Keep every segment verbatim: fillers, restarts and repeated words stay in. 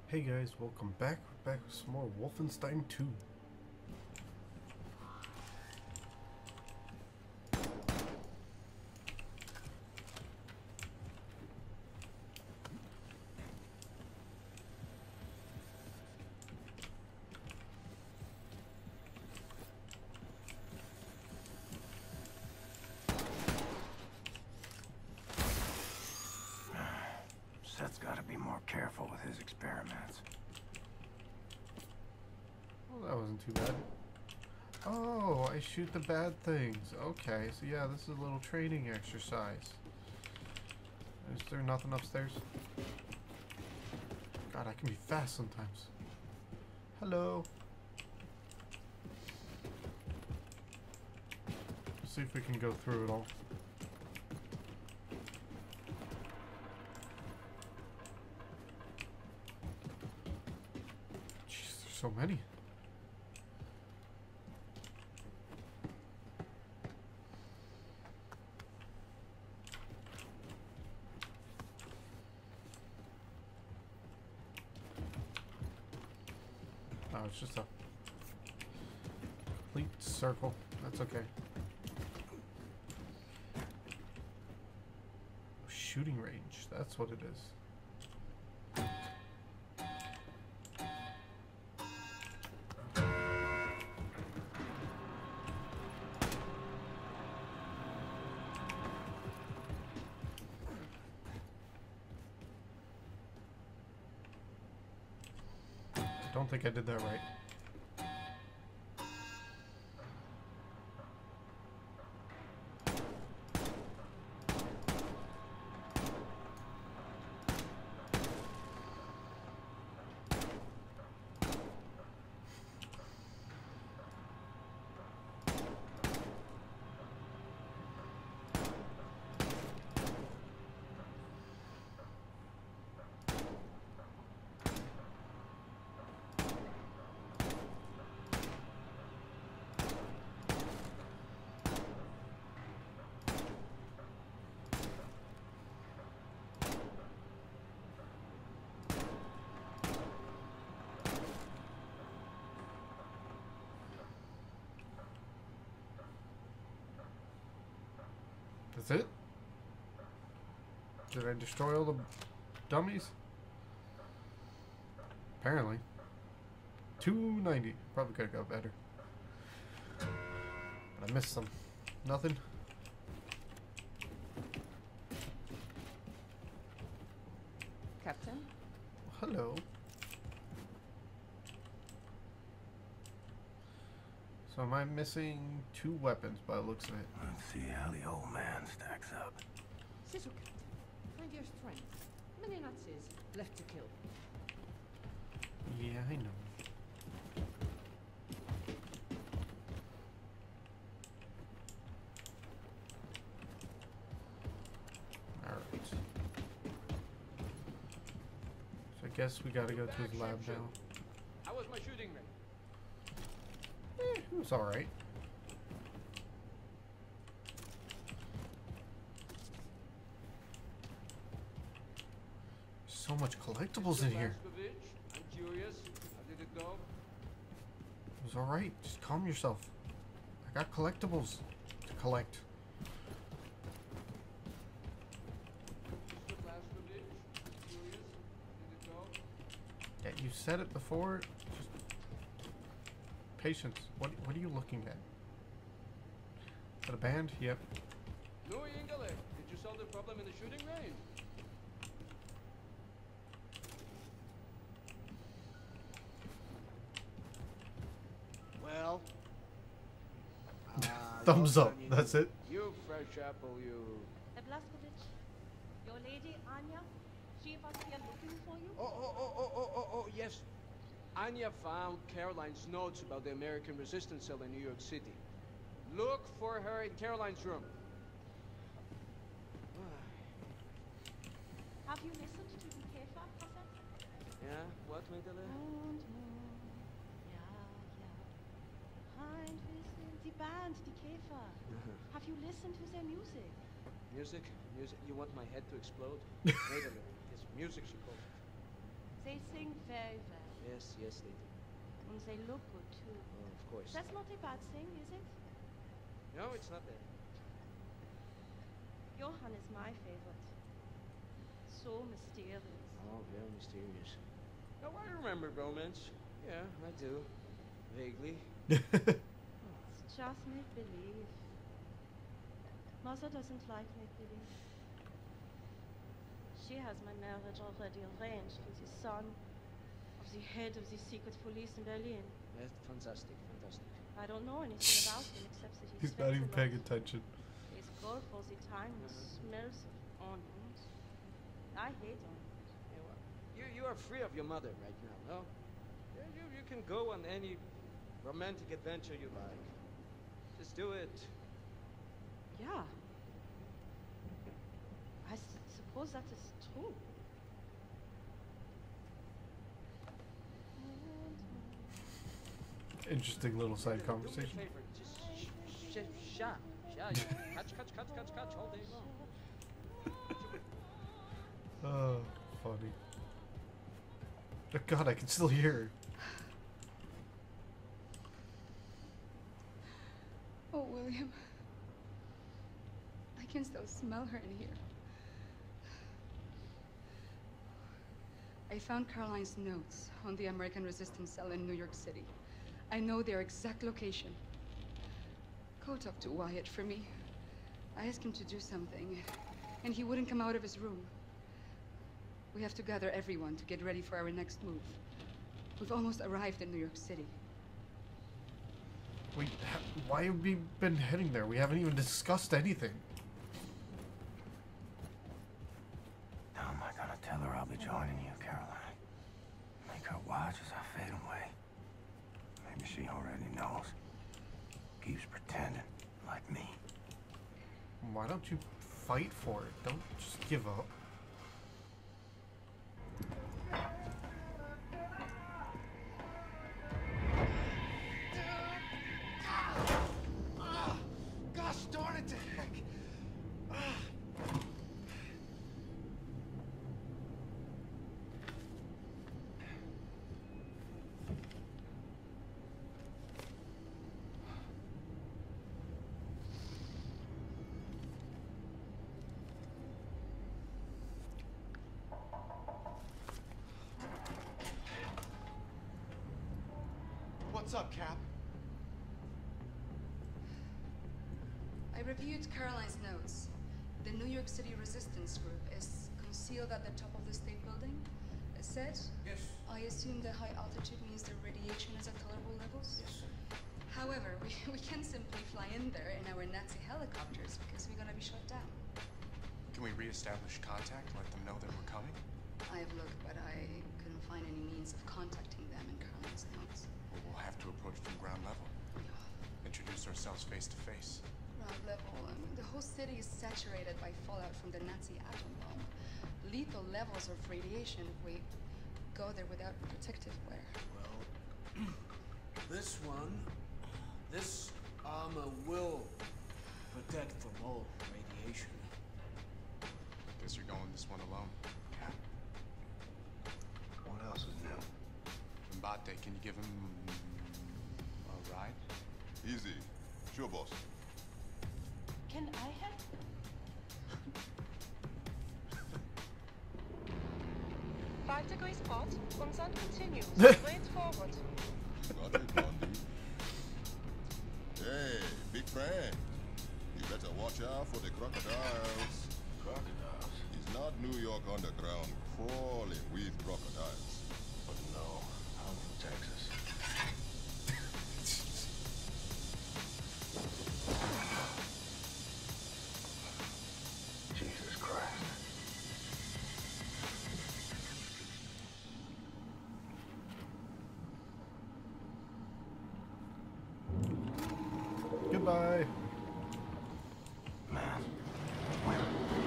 Hey guys, welcome back. We're back with some more Wolfenstein two. Seth's got to be more careful with his experiments. Well, that wasn't too bad. Oh, I shoot the bad things. Okay, so yeah, this is a little training exercise. Is there nothing upstairs? God, I can be fast sometimes. Hello. Let's see if we can go through it all. Jeez, there's so many. Oh, it's just a complete circle. That's okay. Shooting range. That's what it is. I don't think I did that right. That's it? Did I destroy all the dummies? Apparently. two ninety. Probably could have got better. But I missed some. Nothing? Captain? Hello. So am I missing two weapons by the looks of it? Let's see how the old man stacks up. Sisu, Captain. Find your strength. Many Nazis left to kill. Yeah, I know. Alright. So I guess we gotta go to his lab now. How was my shooting range? Eh, it was alright. So much collectibles in here. I'm curious. How did it go? It was alright. Just calm yourself. I got collectibles to collect. Mister Blaskovich, I'm curious. How did it go? Yeah, you said it before. Just patience. What what are you looking at? Is that a band? Yep. Louis Ingele, did you solve the problem in the shooting range? Well, uh, Thumbs well up. done, you- That's it. You fresh apple, you. Herr Blaskovich, your lady Anya, she was here looking for you. Oh, oh, oh, oh, oh, oh, oh, yes. Anya found Caroline's notes about the American resistance cell in New York City. Look for her in Caroline's room. Have you listened to the Käfer cassette? Yeah, what, Magdalena? Und ja, ja. Hein wissen, die Band, die Käfer. Have you listened to their music? Music? Music? You want my head to explode? Wait a minute. It's music, she calls it. They sing very well. Yes, yes, they do. And they look good too. Oh, of course. That's not a bad thing, is it? No, it's not that. Johann is my favorite. So mysterious. Oh, very mysterious. Oh, I remember romance. Yeah, I do. Vaguely. It's just make-believe. Mother doesn't like make-believe. She has my marriage already arranged with the son of the head of the secret police in Berlin. That's fantastic, fantastic. I don't know anything about him except that he He's not spends even a paying lot. attention. He's good for the time and smells of onions. I hate onions. Yeah, well, you, you are free of your mother right now, no? Yeah, you, you can go on any romantic adventure you like. Just do it. Yeah. I s- suppose that is true. Interesting little side Do me a conversation. favor, just sh sh shut. Shut. Catch, catch, catch, catch, catch all day long. Oh, funny. Oh God, I can still hear her. Oh, William. I can still smell her in here. I found Caroline's notes on the American resistance cell in New York City. I know their exact location. Go talk to Wyatt for me. I asked him to do something, and he wouldn't come out of his room. We have to gather everyone to get ready for our next move. We've almost arrived in New York City. Wait, ha why have we been heading there? We haven't even discussed anything. How am I gonna tell her I'll be joining you, Caroline? Make her watch as I fade away. Maybe she already knows. Keeps pretending, like me. Why don't you fight for it? Don't just give up. Gosh darn it to heck! What's up, Cap? I reviewed Caroline's notes. The New York City resistance group is concealed at the top of the state building. It said, Yes. I assume the high altitude means the radiation is at tolerable levels. Yes. However, we, we can't simply fly in there in our Nazi helicopters because we're gonna be shot down. Can we reestablish contact? Let them know that we're coming? I have looked, but I couldn't find any means of contacting them in Caroline's notes. Well, we'll have to approach from ground level. Introduce ourselves face to face. Ground level, um, the whole city is saturated by fallout from the Nazi atom bomb. Lethal levels of radiation if we go there without protective wear. Well, this one, this armor will protect from all radiation. Guess you're going this one alone. Yeah. What else is new? Mbate, can you give him a ride? Easy. Sure, boss. Can I help? five degrees pot, unsund continues. Straight forward. Got it, Blondie. Hey, big friend. You better watch out for the crocodiles. Crocodiles? It's not New York underground crawling with crocodiles. But no, I'm from Texas. Jesus Christ. Goodbye. Man, where?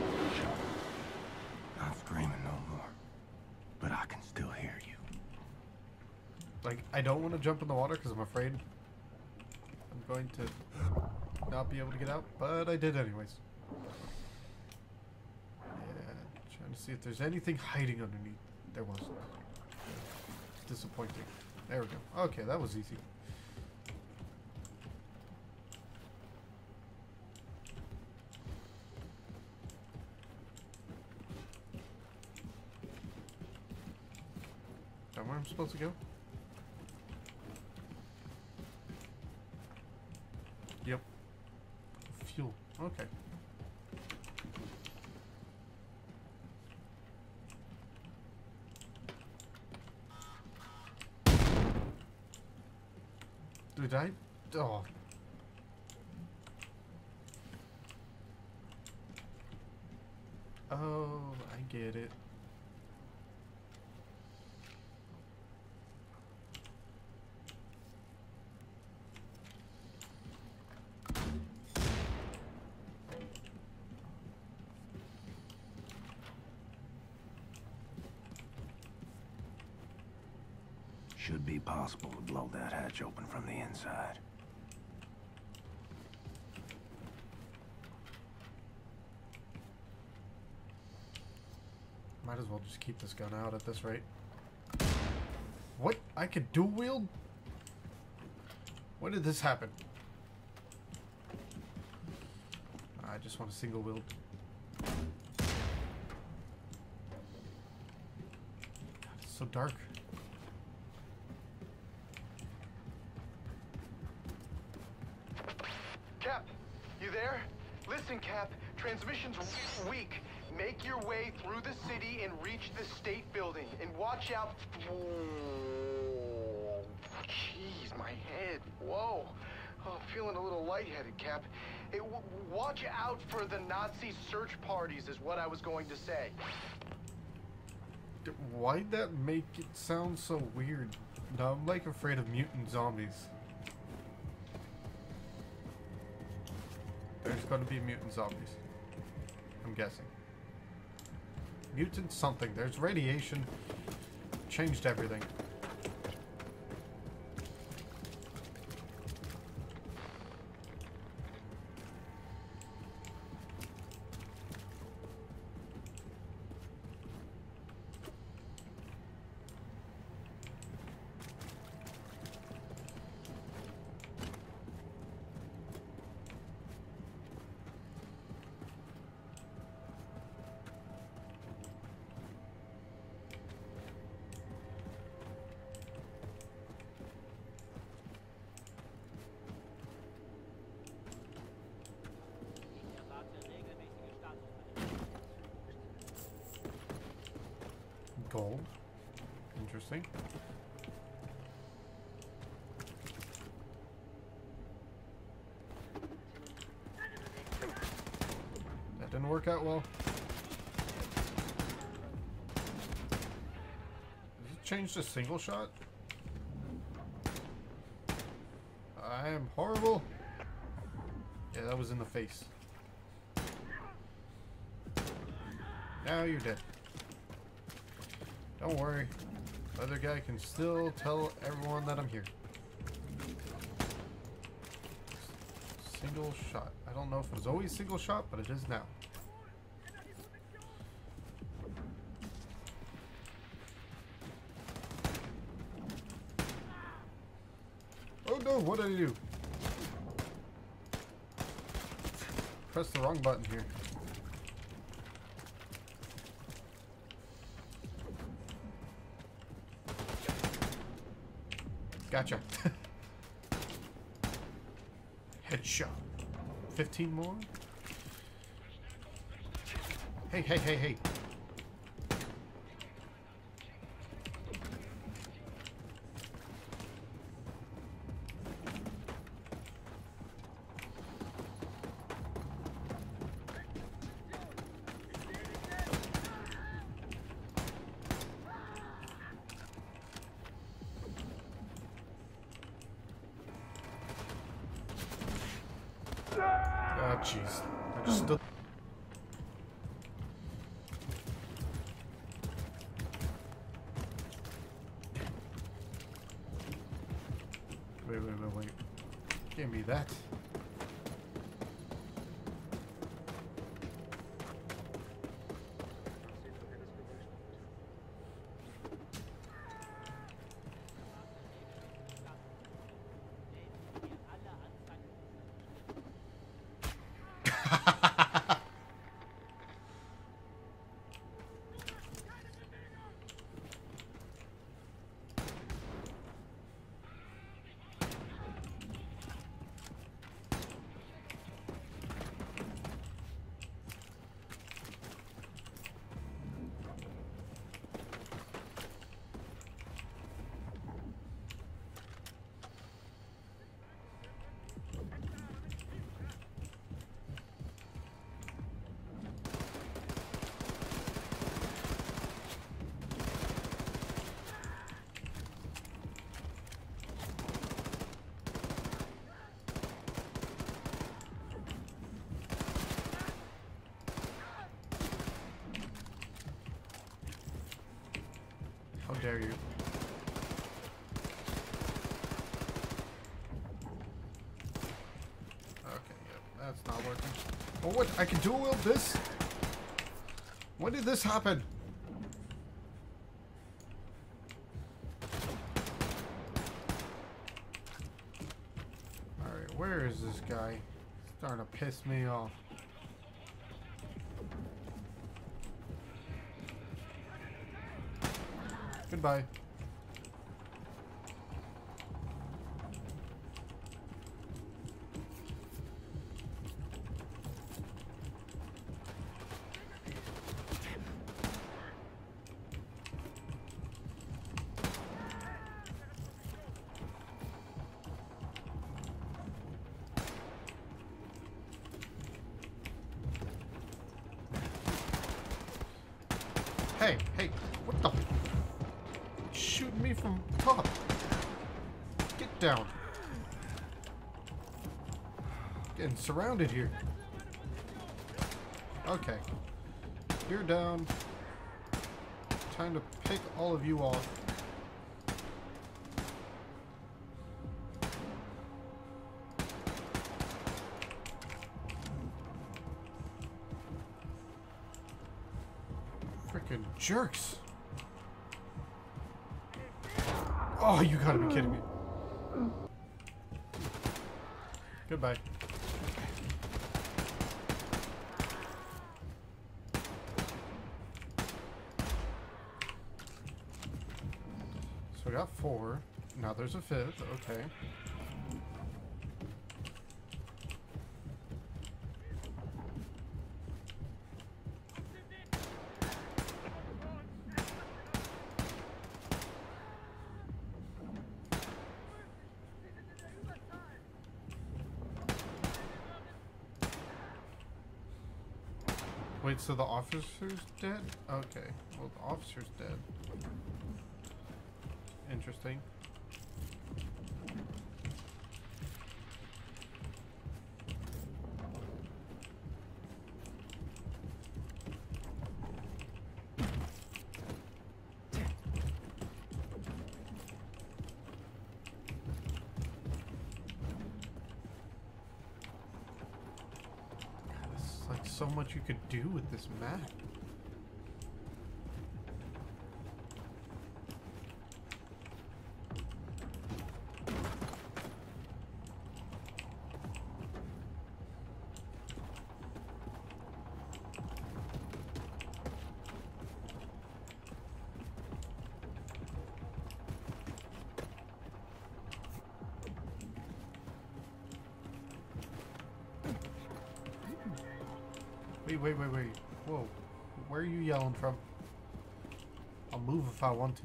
Not screaming no more. But I can still hear you. Like, I don't want to jump in the water because I'm afraid I'm going to not be able to get out, but I did anyways. Yeah, trying to see if there's anything hiding underneath. There wasn't. disappointing. There we go. Okay, that was easy. Is that where I'm supposed to go? Yep. Fuel. Okay. Did I? Oh. Oh, I get it. Should be possible to blow that hatch open from the inside. Might as well just keep this gun out at this rate. What? I could dual wield? When did this happen? I just want a single wield. God, it's so dark. Cap, you there? Listen, Cap, transmission's weak. Make your way through the city and reach the state building. And watch out. Whoa. Jeez, my head. Whoa. Oh, I'm feeling a little lightheaded, Cap. Hey, w watch out for the Nazi search parties is what I was going to say. Why'd that make it sound so weird? No, I'm like afraid of mutant zombies. There's gonna be mutant zombies. I'm guessing. Mutant something. There's radiation. Changed everything. Gold. Interesting. That didn't work out well. Does it change to single shot? I am horrible. Yeah, that was in the face. Now you're dead. Don't worry. The other guy can still tell everyone that I'm here. Single shot. I don't know if it was always single shot, but it is now. Oh no, what did I do? Press the wrong button here. Gotcha. Headshot. fifteen more? Hey, hey, hey, hey. Ah, jeez. I just stood. Wait, wait, wait, wait. Can't be that. dare you? Okay, yep, that's not working. Oh, what? I can dual wield this? When did this happen? Alright, where is this guy? He's starting to piss me off. Goodbye. Hey, hey, what the? Shooting me from top. Get down. Getting surrounded here. Okay. You're down. Time to pick all of you off. Freaking jerks. Oh, you gotta be kidding me. Goodbye. So we got four. Now there's a fifth. Okay. Wait, so the officer's dead? Okay. Well, the officer's dead. Interesting. So much you could do with this map. Wait, wait, wait, wait. Whoa. Where are you yelling from? I'll move if I want to.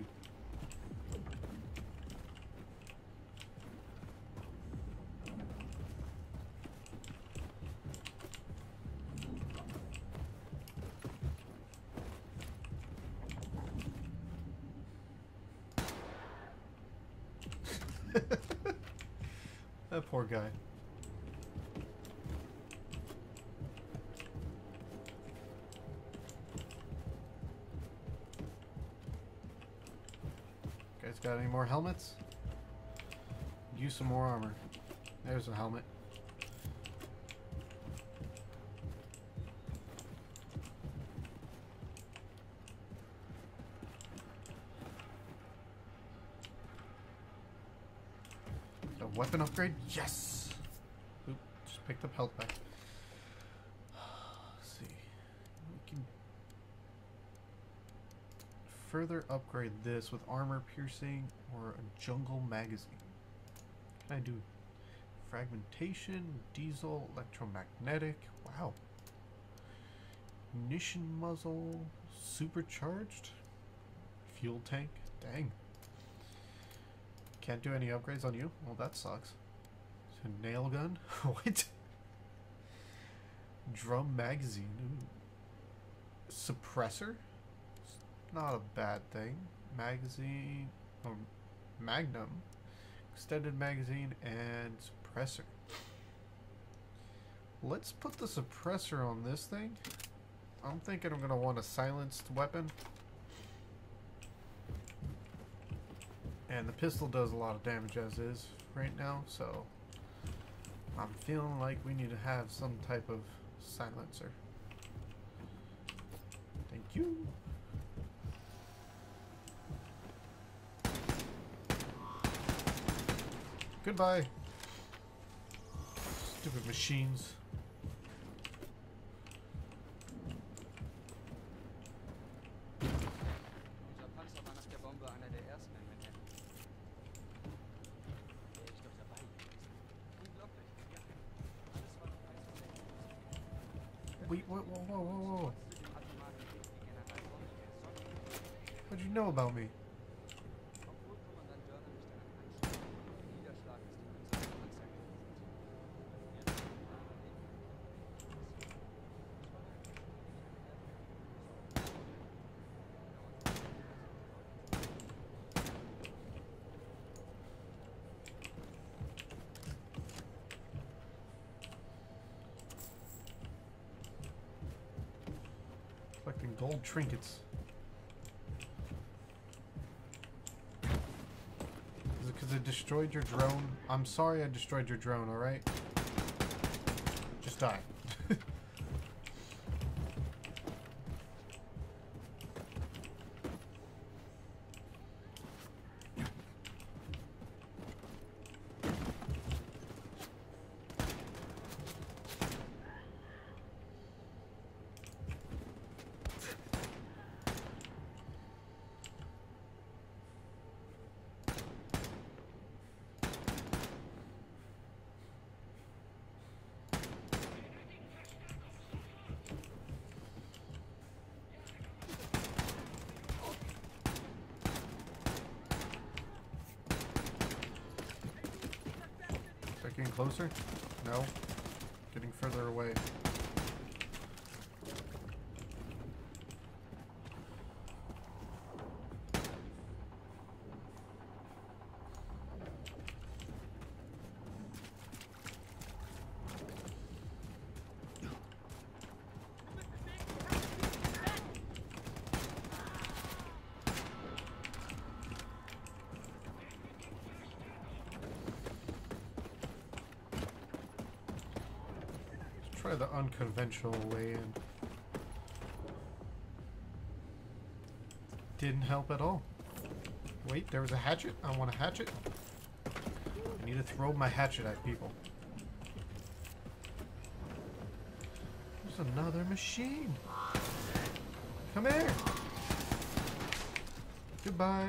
That poor guy. Guys got any more helmets? Use some more armor. There's a helmet. A weapon upgrade? Yes! Oop, just picked up health back. Let's see. We can further upgrade this with armor piercing or a jungle magazine. What can I do? Fragmentation, diesel, electromagnetic. Wow. Ignition muzzle, supercharged, fuel tank. Dang. Can't do any upgrades on you? Well, that sucks. So nail gun? What? Drum magazine. Ooh. Suppressor? Not a bad thing. Magazine, or Magnum, extended magazine, and suppressor. Let's put the suppressor on this thing. I'm thinking I'm gonna want a silenced weapon. And the pistol does a lot of damage as is right now, so I'm feeling like we need to have some type of silencer. Thank you. Goodbye. Stupid machines. Wait, whoa, whoa, whoa, whoa, whoa. What'd you know about me? Collecting gold trinkets. Is it because I destroyed your drone? I'm sorry I destroyed your drone, alright? Just die. Getting closer? No. Getting further away. Try the unconventional way in. Didn't help at all. Wait, there was a hatchet? I want a hatchet. I need to throw my hatchet at people. There's another machine. Come here. Goodbye.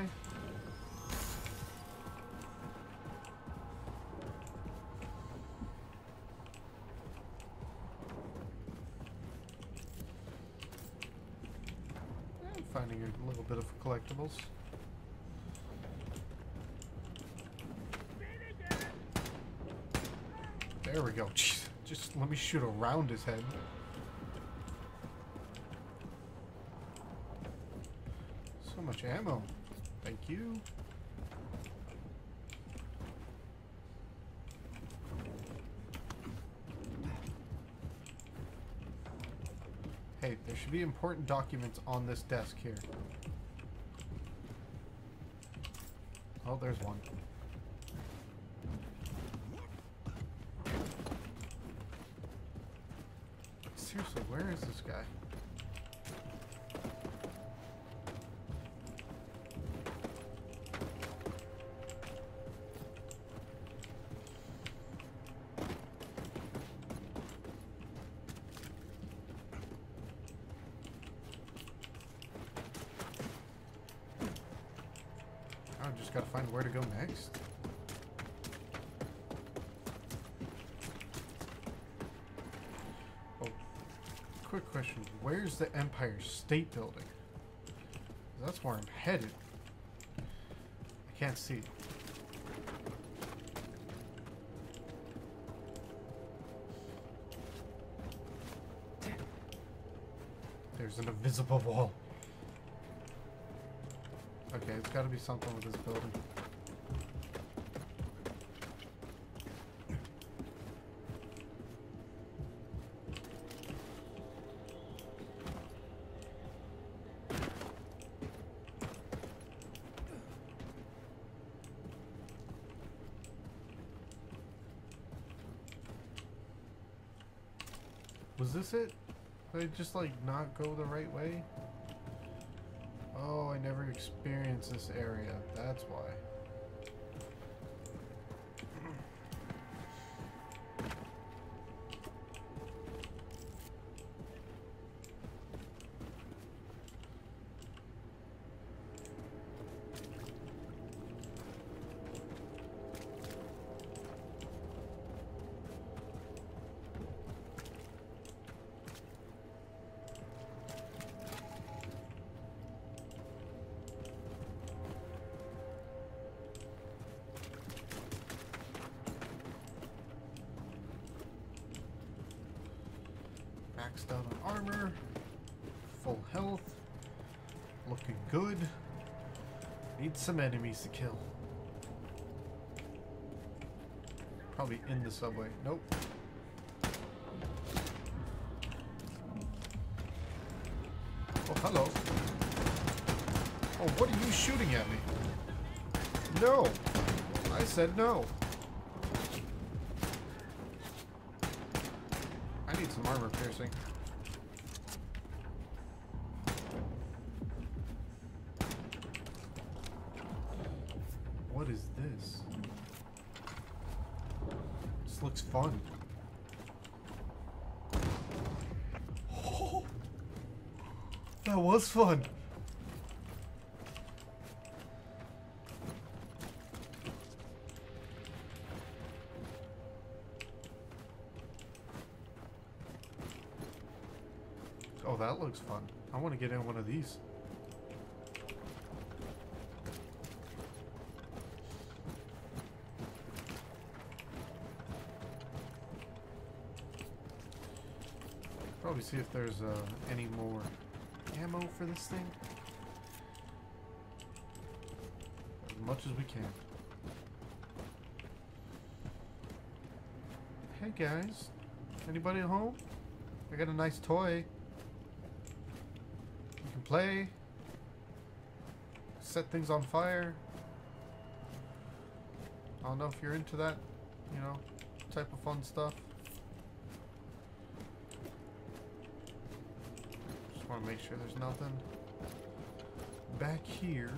Finding a little bit of collectibles. There we go. Jeez, just let me shoot around his head. So much ammo. Thank you. Hey, there should be important documents on this desk here. Oh, there's one. Seriously, where is this guy? I just gotta find where to go next. Oh, quick question. Where's the Empire State Building? That's where I'm headed. I can't see. There's an invisible wall. Okay, it's got to be something with this building. Was this it? Did I just like not go the right way? Oh, I never experienced this area. That's why. Maxed out on armor, full health, looking good. Need some enemies to kill. Probably in the subway. Nope. Oh, hello. Oh, what are you shooting at me? No! I said no. I need some armor piercing. What is this? This looks fun. Oh, that was fun. Oh, that looks fun. I want to get in one of these. Probably see if there's uh, any more ammo for this thing. As much as we can. Hey guys, anybody at home? I got a nice toy. You can play. Set things on fire. I don't know if you're into that, you know, type of fun stuff. Just want to make sure there's nothing back here.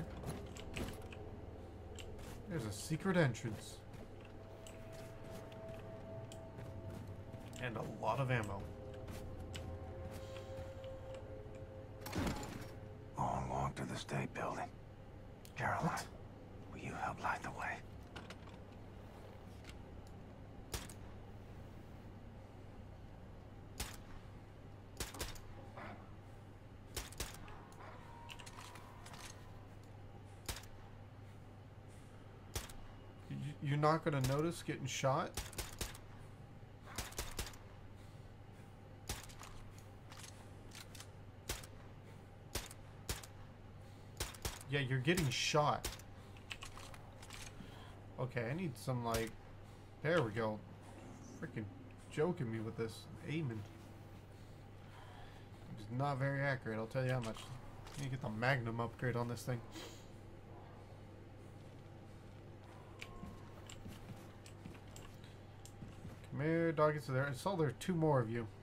There's a secret entrance. And a lot of ammo. Long walk to the state building. Caroline, what? Will you help light the way? You're not gonna notice getting shot? Yeah, you're getting shot. Okay, I need some, like... There we go. Freaking joking me with this. Aiming. It's not very accurate, I'll tell you how much. I need to get the Magnum upgrade on this thing. Come here, doggies. There. I saw there are two more of you.